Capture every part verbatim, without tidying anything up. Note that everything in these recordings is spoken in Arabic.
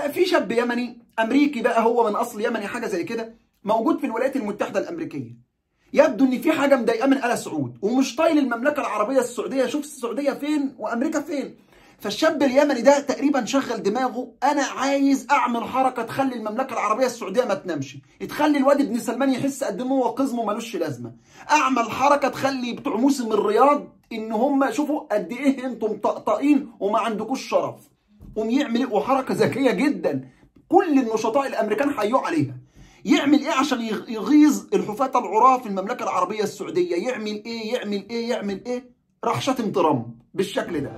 في شاب يمني امريكي بقى، هو من اصل يمني حاجه زي كده، موجود في الولايات المتحده الامريكيه. يبدو ان في حاجه مضايقاه من آل سعود ومش طايل المملكه العربيه السعوديه. شوف السعوديه فين وامريكا فين. فالشاب اليمني ده تقريبا شغل دماغه، انا عايز اعمل حركه تخلي المملكه العربيه السعوديه ما تنامش، تخلي الواد ابن سلمان يحس قد ما هو قزمه ملوش لازمه. اعمل حركه تخلي بتوع موسم الرياض ان هم شوفوا قد ايه انتم مطقطقين وما عندكوش شرف. قوم يعمل ايه؟ وحركه ذكيه جدا كل النشطاء الامريكان حيوا عليها. يعمل ايه عشان يغيظ الحفاة العراة في المملكه العربيه السعوديه؟ يعمل ايه يعمل ايه يعمل ايه؟ راح شتم ترامب بالشكل ده.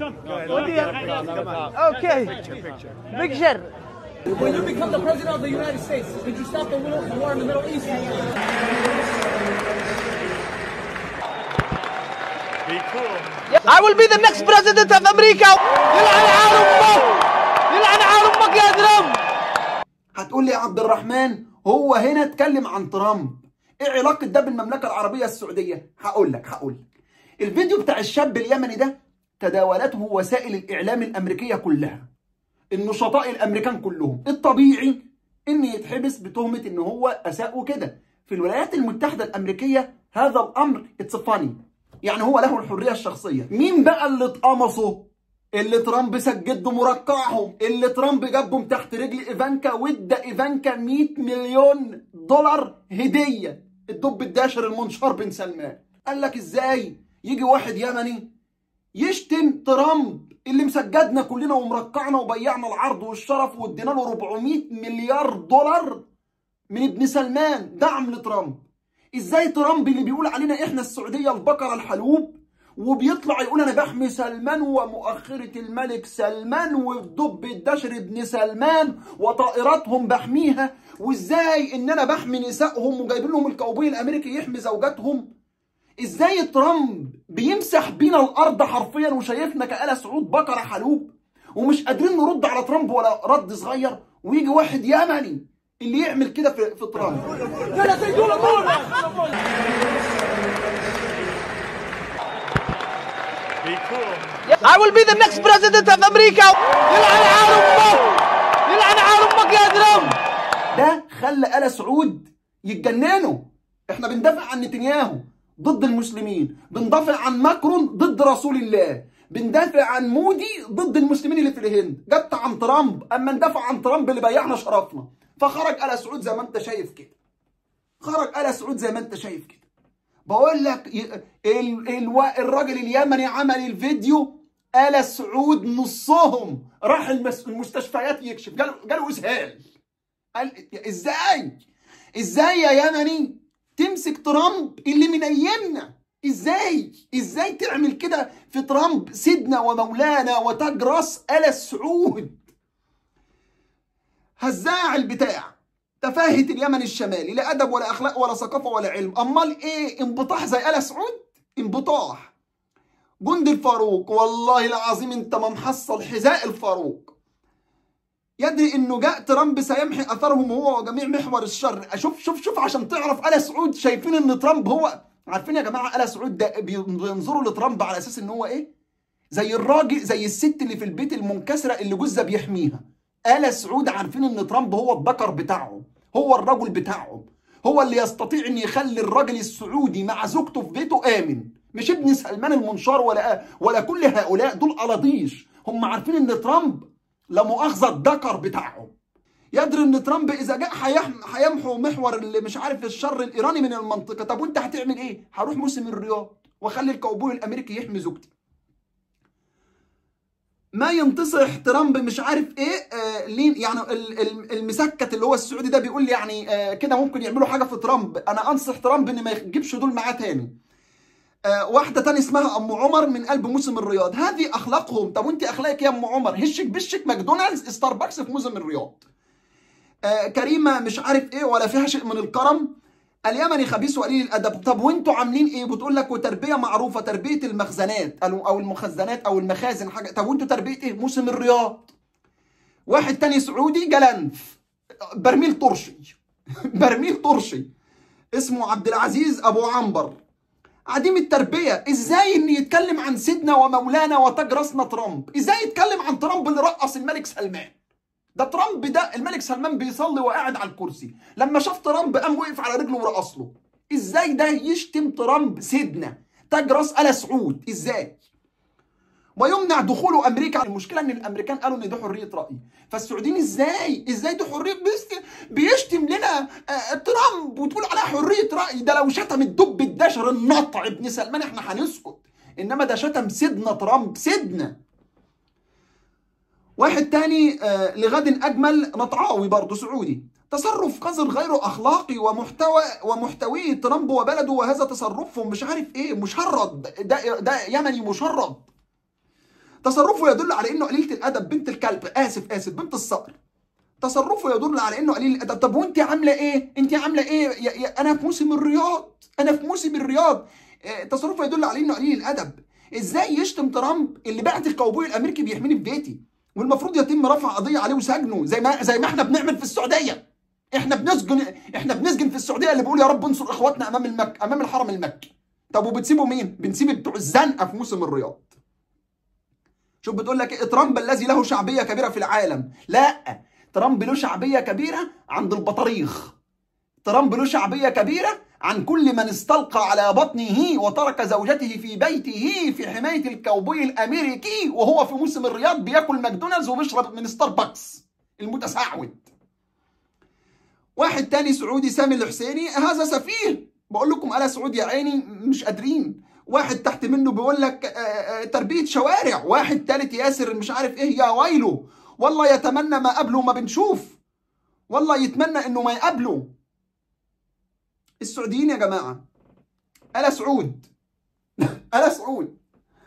اوكي بيكتشر. When you become the president of the United States, did you stop the war in the Middle East? Be cool. I will be the next president of America. يلعن عار امك، يلعن عار امك يا ترامب. هتقول لي يا عبد الرحمن هو هنا اتكلم عن ترامب، ايه علاقه ده بالمملكه العربيه السعوديه؟ هقول لك هقول لك الفيديو بتاع الشاب اليمني ده تداولته وسائل الاعلام الامريكيه كلها، النشطاء الامريكان كلهم. الطبيعي ان يتحبس بتهمه ان هو اساء وكده. في الولايات المتحده الامريكيه هذا الامر اتس فاني، يعني هو له الحريه الشخصيه. مين بقى اللي اتقمصوا؟ اللي ترامب سجد مرقعهم، اللي ترامب جابهم تحت رجل ايفانكا وادى ايفانكا مئة مليون دولار هديه. الدب الداشر المنشار بن سلمان قال لك ازاي يجي واحد يمني يشتم ترامب اللي مسجدنا كلنا ومرقعنا وبيعنا العرض والشرف وادينا له أربعمئة مليار دولار من ابن سلمان دعم لترامب؟ ازاي ترامب اللي بيقول علينا احنا السعوديه البقره الحلوب وبيطلع يقول انا بحمي سلمان ومؤخره الملك سلمان والدب الدشر ابن سلمان وطائراتهم بحميها، وازاي ان انا بحمي نسائهم وجايبين لهم الكاوبوي الامريكي يحمي زوجاتهم؟ ازاي ترامب بيمسح بينا الارض حرفيا وشايفنا كآل سعود بقره حلوب ومش قادرين نرد على ترامب ولا رد صغير، ويجي واحد يمني اللي يعمل كده في, في ترامب؟ I will be the next president of America. يلعن عار امك، يلعن عار امك يا ترامب. ده خلى آل سعود يتجننوا. احنا بندافع عن نتنياهو ضد المسلمين، بندافع عن ماكرون ضد رسول الله، بندافع عن مودي ضد المسلمين اللي في الهند. جت عن ترامب اما ندافع عن ترامب اللي بيعنا شرفنا. فخرج آل سعود زي ما انت شايف كده، خرج آل سعود زي ما انت شايف كده. بقول لك ال ال الراجل اليمني عمل الفيديو، آل سعود نصهم راح المستشفيات يكشف، جاله جاله اسهال. قال ازاي ازاي يا يمني تمسك ترامب اللي منيمنا؟ ازاي ازاي تعمل كده في ترامب سيدنا ومولانا وتاج راس آل سعود؟ هزاع البتاع، تفاهة اليمن الشمالي، لا ادب ولا اخلاق ولا ثقافه ولا علم. امال ايه؟ انبطاح زي آل سعود؟ انبطاح. جندي الفاروق والله العظيم انت ما محصل حذاء الفاروق. يدري انه جاء ترامب سيمحي اثرهم هو وجميع محور الشر. شوف شوف شوف عشان تعرف آل سعود شايفين ان ترامب هو، عارفين يا جماعه آل سعود ده بينظروا لترامب على اساس ان هو ايه؟ زي الراجل، زي الست اللي في البيت المنكسره اللي جوزها بيحميها. آل سعود عارفين ان ترامب هو الذكر بتاعهم، هو الرجل بتاعهم، هو اللي يستطيع ان يخلي الراجل السعودي مع زوجته في بيته امن، مش ابن سلمان المنشار ولا ولا كل هؤلاء، دول قلاطيش. هم عارفين ان ترامب لا مؤاخذه الذكر بتاعهم. يدري ان ترامب اذا جاء هيمحو محور اللي مش عارف الشر الايراني من المنطقه. طب وانت هتعمل ايه؟ هروح موسم الرياض واخلي الكاوبوي الامريكي يحمي زوجتي. ما ينتصح ترامب مش عارف ايه آه ليه يعني المسكت اللي هو السعودي ده بيقول لي يعني آه كده ممكن يعملوا حاجه في ترامب. انا انصح ترامب ان ما يجيبش دول معاه تاني. آه واحده تاني اسمها ام عمر من قلب موسم الرياض، هذه اخلاقهم. طب وانت اخلاقك يا ام عمر؟ هشك بشك ماكدونالدز ستاربكس في موسم الرياض. آه كريمه مش عارف ايه ولا فيها شيء من الكرم. اليمني خبيث وقليل الادب. طب وانتوا عاملين ايه؟ بتقول لك وتربيه معروفه، تربيه المخزنات او المخزنات او المخازن حاجه. طب وانتوا تربيه ايه؟ موسم الرياض. واحد تاني سعودي جلنف برميل طرشي برميل طرشي اسمه عبد العزيز ابو عنبر، عديم التربيه. ازاي ان يتكلم عن سيدنا ومولانا وتاج راسنا ترامب؟ ازاي يتكلم عن ترامب اللي رقص الملك سلمان؟ ده ترامب ده الملك سلمان بيصلي وقاعد على الكرسي، لما شاف ترامب قام وقف على رجله ورقص له. ازاي ده يشتم ترامب سيدنا تاج راس آل سعود؟ ازاي؟ ويمنع دخول امريكا. المشكله ان الامريكان قالوا ان دي حريه راي، فالسعوديين ازاي ازاي دي حريه؟ بيشتم لنا ترامب وتقول عليها حريه راي. ده لو شتم الدب الدشر النطع ابن سلمان احنا هنسكت، انما ده شتم سيدنا ترامب سيدنا. واحد تاني آه لغد اجمل نطعاوي برضه سعودي، تصرف قذر غير اخلاقي ومحتوى ومحتوي ترامب وبلده، وهذا تصرفهم مش عارف ايه مشرد، ده ده يمني مشرد. تصرفه يدل على انه قليله الادب، بنت الكلب، اسف اسف بنت الصقر. تصرفه يدل على انه قليل الادب. طب وانت عامله ايه؟ انت عامله ايه؟ يا يا انا في موسم الرياض، انا في موسم الرياض. اه تصرفه يدل على انه قليل الادب. ازاي يشتم ترامب اللي بعت الكاوبوي الامريكي بيحميني في بيتي، والمفروض يتم رفع قضيه عليه وسجنه زي ما زي ما احنا بنعمل في السعوديه. احنا بنسجن احنا بنسجن في السعوديه اللي بيقول يا رب انصر اخواتنا امام المك امام الحرم المكي. طب وبتسيبوا مين؟ بنسيب بتوع الزنقه في موسم الرياض. شوف بتقول لك ايه؟ ترامب الذي له شعبيه كبيره في العالم. لا، ترامب له شعبيه كبيره عند البطاريخ. ترامب له شعبيه كبيره عن كل من استلقى على بطنه وترك زوجته في بيته في حمايه الكاوبوي الامريكي وهو في موسم الرياض بياكل ماكدونالدز وبيشرب من ستاربكس المتسعود. واحد تاني سعودي سامي الحسيني، هذا سفيه. بقول لكم آل سعود يا عيني مش قادرين. واحد تحت منه بيقول لك تربيه شوارع. واحد تالت ياسر مش عارف ايه، يا ويله والله يتمنى ما قبله ما بنشوف، والله يتمنى انه ما يقابله. السعوديين يا جماعه، آل سعود آل سعود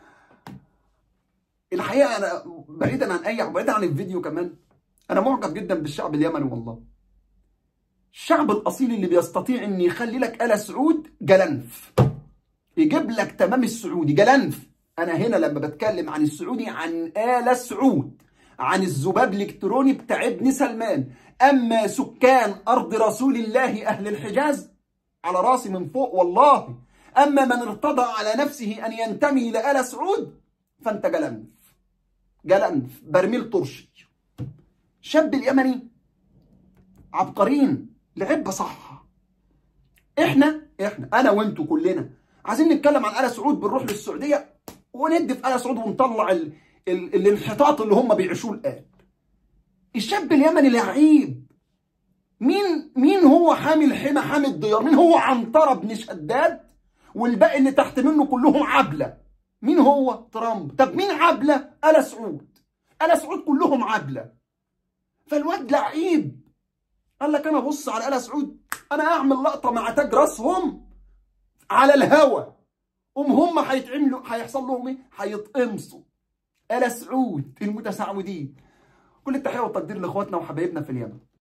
الحقيقه انا بعيدا عن اي بعيدا عن الفيديو كمان، انا معجب جدا بالشعب اليمني والله. الشعب الاصيل اللي بيستطيع ان يخلي لك آل سعود جلنف، يجيب لك تمام السعودي جلنف. انا هنا لما بتكلم عن السعودي عن آل سعود، عن الذباب الالكتروني بتاع ابن سلمان. اما سكان ارض رسول الله اهل الحجاز على راسي من فوق والله. اما من ارتضى على نفسه ان ينتمي لآل سعود فانت جلنف جلنف برميل طرشي. الشاب اليمني عبقريين، لعبه صح. احنا احنا انا وانتوا كلنا عايزين نتكلم عن آل سعود، بنروح للسعوديه وندي في آل سعود ونطلع ال... ال... الانحطاط اللي هم بيعيشوه الان. الشاب اليمني لعيب. مين مين هو حامل حمى حامي الديار؟ مين هو عنترة بن شداد؟ والباقي اللي تحت منه كلهم عبله. مين هو؟ ترامب. طب مين عبله؟ آل سعود. آل سعود كلهم عبله. فالواد لعيب، قال لك انا بص على آل سعود، انا اعمل لقطه مع تاج راسهم على الهوا، قوم هم هيتعملوا هيحصل لهم ايه؟ هيتقمصوا. آل سعود المتسعودين. كل التحيه والتقدير لاخواتنا وحبايبنا في اليمن.